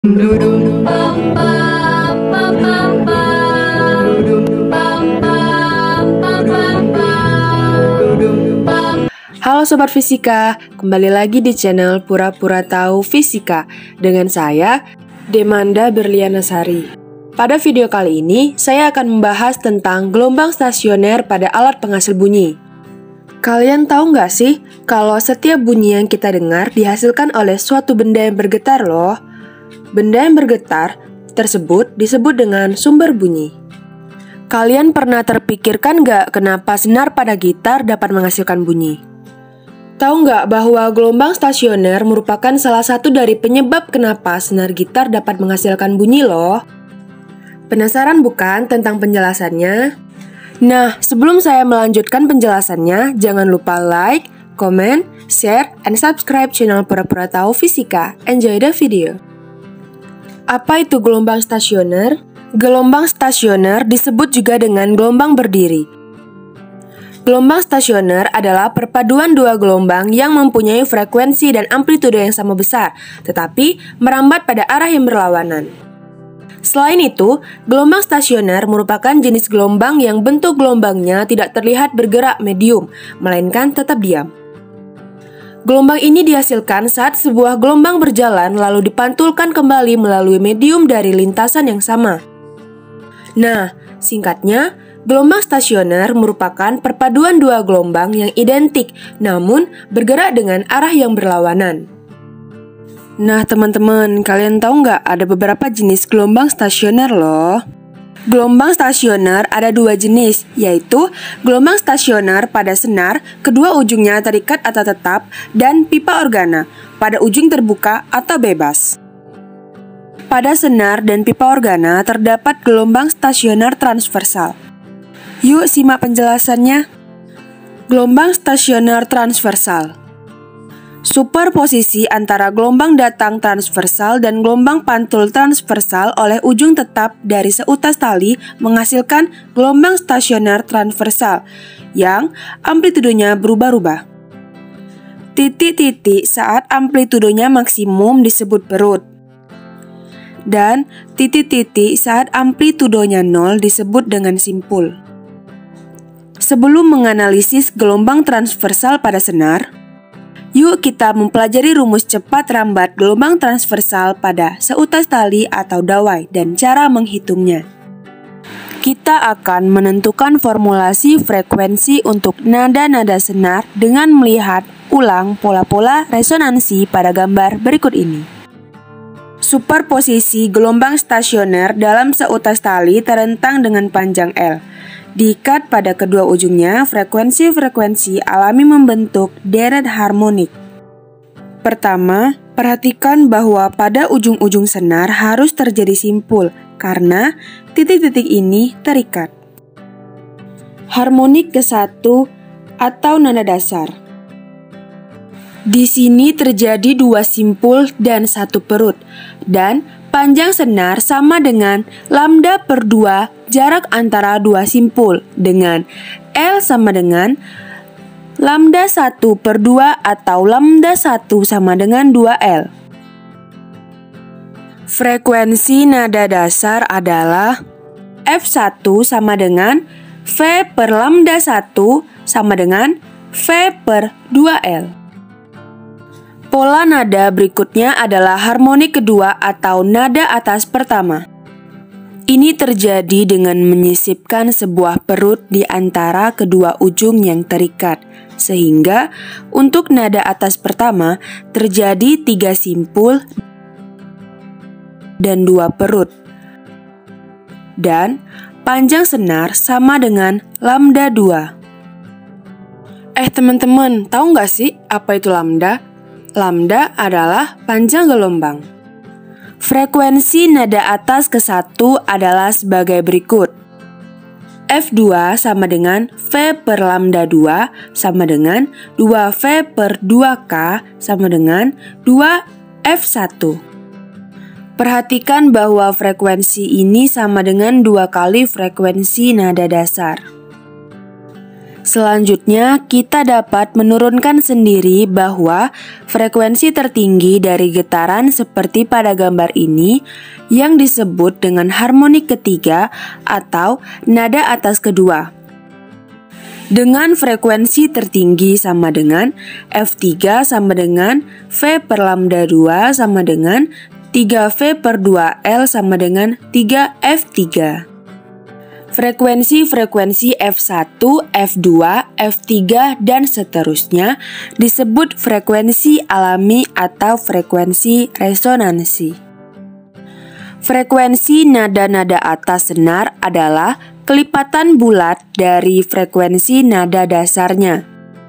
Halo Sobat Fisika, kembali lagi di channel Pura-Pura Tahu Fisika dengan saya, Demanda Berlianasari. Pada video kali ini, saya akan membahas tentang gelombang stasioner pada alat penghasil bunyi. Kalian tahu nggak sih, kalau setiap bunyi yang kita dengar dihasilkan oleh suatu benda yang bergetar loh. Benda yang bergetar tersebut disebut dengan sumber bunyi. Kalian pernah terpikirkan nggak kenapa senar pada gitar dapat menghasilkan bunyi? Tahu nggak bahwa gelombang stasioner merupakan salah satu dari penyebab kenapa senar gitar dapat menghasilkan bunyi loh? Penasaran bukan tentang penjelasannya? Nah, sebelum saya melanjutkan penjelasannya, jangan lupa like, comment, share, and subscribe channel Pura-Pura Tahu Fisika. Enjoy the video. Apa itu gelombang stasioner? Gelombang stasioner disebut juga dengan gelombang berdiri. Gelombang stasioner adalah perpaduan dua gelombang yang mempunyai frekuensi dan amplitudo yang sama besar, tetapi merambat pada arah yang berlawanan. Selain itu, gelombang stasioner merupakan jenis gelombang yang bentuk gelombangnya tidak terlihat bergerak medium, melainkan tetap diam. Gelombang ini dihasilkan saat sebuah gelombang berjalan lalu dipantulkan kembali melalui medium dari lintasan yang sama. Nah, singkatnya, gelombang stasioner merupakan perpaduan dua gelombang yang identik namun bergerak dengan arah yang berlawanan. Nah teman-teman, kalian tahu nggak ada beberapa jenis gelombang stasioner loh. Gelombang stasioner ada dua jenis, yaitu gelombang stasioner pada senar, kedua ujungnya terikat atau tetap, dan pipa organa, pada ujung terbuka atau bebas. Pada senar dan pipa organa terdapat gelombang stasioner transversal. Yuk simak penjelasannya. Gelombang stasioner transversal. Superposisi antara gelombang datang transversal dan gelombang pantul transversal oleh ujung tetap dari seutas tali menghasilkan gelombang stasioner transversal yang amplitudonya berubah-ubah. Titik-titik saat amplitudonya maksimum disebut perut. Dan titik-titik saat amplitudonya nol disebut dengan simpul. Sebelum menganalisis gelombang transversal pada senar, yuk kita mempelajari rumus cepat rambat gelombang transversal pada seutas tali atau dawai dan cara menghitungnya. Kita akan menentukan formulasi frekuensi untuk nada-nada senar dengan melihat ulang pola-pola resonansi pada gambar berikut ini. Superposisi gelombang stasioner dalam seutas tali terentang dengan panjang L. Diikat pada kedua ujungnya, frekuensi-frekuensi alami membentuk deret harmonik. Pertama, perhatikan bahwa pada ujung-ujung senar harus terjadi simpul, karena titik-titik ini terikat. Harmonik ke-1 atau nada dasar. Di sini terjadi dua simpul dan satu perut, dan panjang senar sama dengan lambda per 2 jarak antara dua simpul dengan L sama dengan lambda 1 per 2 atau lambda 1 sama dengan 2L. Frekuensi nada dasar adalah F1 sama dengan V per lambda 1 sama dengan V per 2L. Pola nada berikutnya adalah harmonik kedua atau nada atas pertama. Ini terjadi dengan menyisipkan sebuah perut di antara kedua ujung yang terikat, sehingga untuk nada atas pertama terjadi 3 simpul dan 2 perut. Dan panjang senar sama dengan lambda 2. Teman-teman, tahu nggak sih apa itu lambda? Lambda adalah panjang gelombang. Frekuensi nada atas ke-1 adalah sebagai berikut. F2 sama dengan V per lambda 2 sama dengan 2V per 2K sama dengan 2F1. Perhatikan bahwa frekuensi ini sama dengan 2 kali frekuensi nada dasar. Selanjutnya, kita dapat menurunkan sendiri bahwa frekuensi tertinggi dari getaran seperti pada gambar ini yang disebut dengan harmonik ketiga atau nada atas kedua. Dengan frekuensi tertinggi sama dengan F3 sama dengan V per lambda 2 sama dengan 3V per 2L sama dengan 3F3. Frekuensi-frekuensi F1, F2, F3, dan seterusnya disebut frekuensi alami atau frekuensi resonansi. Frekuensi nada-nada atas senar adalah kelipatan bulat dari frekuensi nada dasarnya.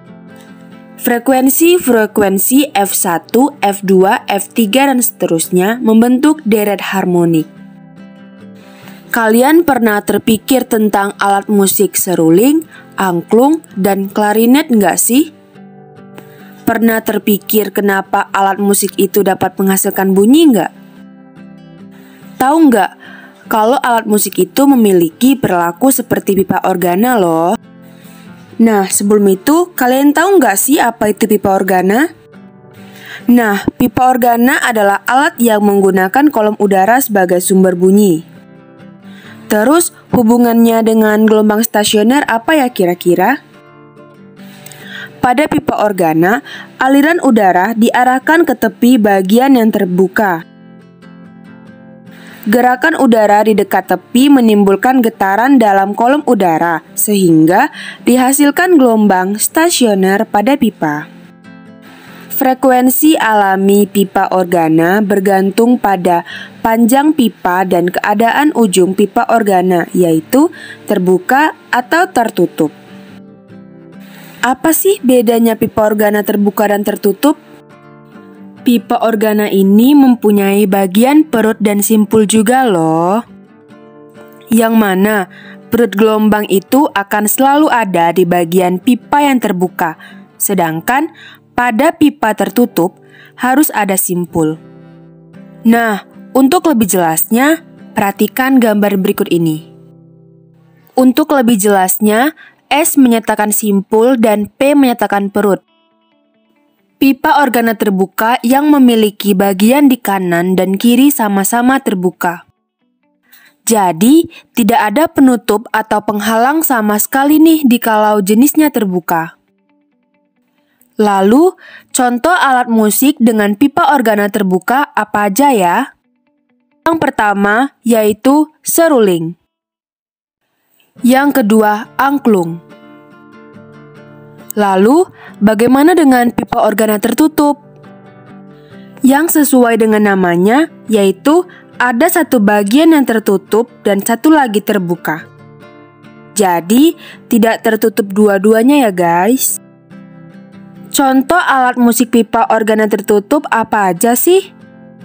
Frekuensi-frekuensi F1, F2, F3, dan seterusnya membentuk deret harmonik. Kalian pernah terpikir tentang alat musik seruling, angklung, dan klarinet nggak sih? Pernah terpikir kenapa alat musik itu dapat menghasilkan bunyi nggak? Tahu nggak kalau alat musik itu memiliki perilaku seperti pipa organa loh? Nah, sebelum itu kalian tahu nggak sih apa itu pipa organa? Nah, pipa organa adalah alat yang menggunakan kolom udara sebagai sumber bunyi. Terus hubungannya dengan gelombang stasioner apa ya kira-kira? Pada pipa organa, aliran udara diarahkan ke tepi bagian yang terbuka. Gerakan udara di dekat tepi menimbulkan getaran dalam kolom udara, sehingga dihasilkan gelombang stasioner pada pipa. Frekuensi alami pipa organa bergantung pada panjang pipa dan keadaan ujung pipa organa, yaitu terbuka atau tertutup. Apa sih bedanya pipa organa terbuka dan tertutup? Pipa organa ini mempunyai bagian perut dan simpul juga loh. Yang mana perut gelombang itu akan selalu ada di bagian pipa yang terbuka, sedangkan pada pipa tertutup harus ada simpul. Nah, untuk lebih jelasnya, perhatikan gambar berikut ini. Untuk lebih jelasnya, S menyatakan simpul dan P menyatakan perut. Pipa organa terbuka yang memiliki bagian di kanan dan kiri sama-sama terbuka. Jadi, tidak ada penutup atau penghalang sama sekali nih dikalau jenisnya terbuka. Lalu, contoh alat musik dengan pipa organa terbuka apa aja ya? Yang pertama yaitu seruling. Yang kedua, angklung. Lalu, bagaimana dengan pipa organa tertutup? Yang sesuai dengan namanya, yaitu ada satu bagian yang tertutup dan satu lagi terbuka. Jadi, tidak tertutup dua-duanya ya guys. Contoh alat musik pipa organa tertutup apa aja sih?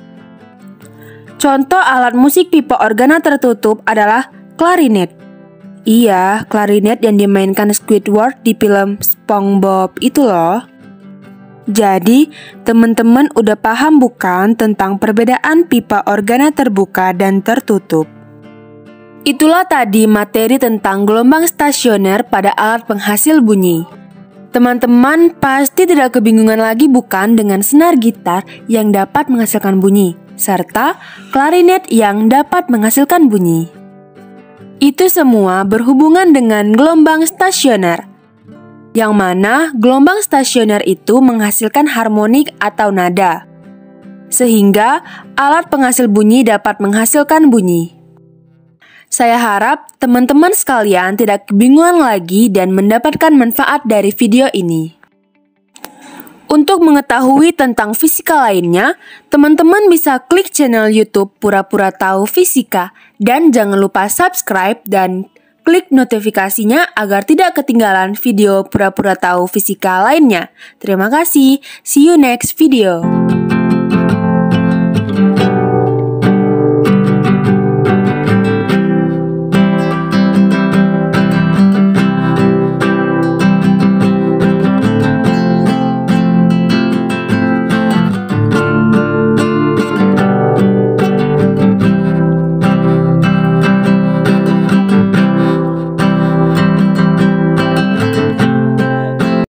Contoh alat musik pipa organa tertutup adalah klarinet. Iya, klarinet yang dimainkan Squidward di film SpongeBob itu loh. Jadi, teman-teman udah paham bukan tentang perbedaan pipa organa terbuka dan tertutup? Itulah tadi materi tentang gelombang stasioner pada alat penghasil bunyi. Teman-teman pasti tidak kebingungan lagi bukan dengan senar gitar yang dapat menghasilkan bunyi, serta klarinet yang dapat menghasilkan bunyi. Itu semua berhubungan dengan gelombang stasioner, yang mana gelombang stasioner itu menghasilkan harmonik atau nada, sehingga alat penghasil bunyi dapat menghasilkan bunyi. Saya harap teman-teman sekalian tidak kebingungan lagi dan mendapatkan manfaat dari video ini. Untuk mengetahui tentang fisika lainnya, teman-teman bisa klik channel YouTube Pura-Pura Tahu Fisika dan jangan lupa subscribe dan klik notifikasinya agar tidak ketinggalan video Pura-Pura Tahu Fisika lainnya. Terima kasih, see you next video.